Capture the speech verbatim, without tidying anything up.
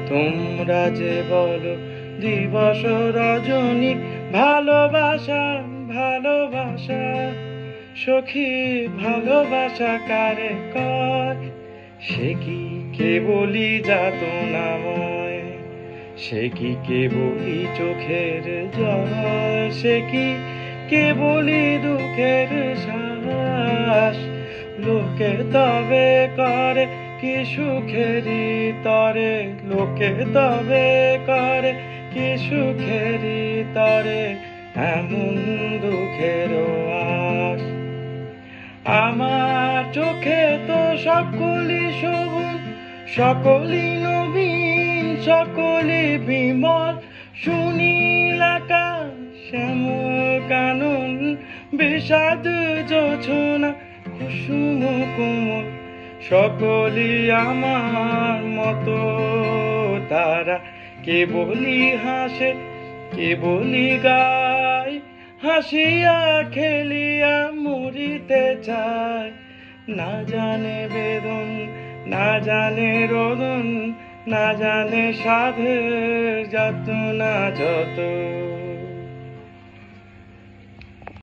তোমরা যে বলো দিবস রজনী, ভালোবাসা ভালোবাসা সখী ভালোবাসা কারে কয়? সে কি কেবলই যাতনাময়, সে কি কেবলই চোখের জল, সে কি কেবলই দুঃখের শ্বাস। লোকে তবে করে কি সুখেরই তরে, লোকে তবে করে কি সুখেরই তরে এমন দুঃখের আশ। আমার চোখে তো সকলই সবুজ, সকলই নবীন, সকলই বিমল, সুনীল আকাশ শ্যামল কানন, বিষাদ জোছনা কুসুম কোমল, সকলই আমার মতো তারা। কেবলই হাসে কেবলই গায়, হাসিয়া খেলিয়া মরিতে চায়। না জানে বেদন না জানে রোদন, না জানে সাধের যাতনা যত।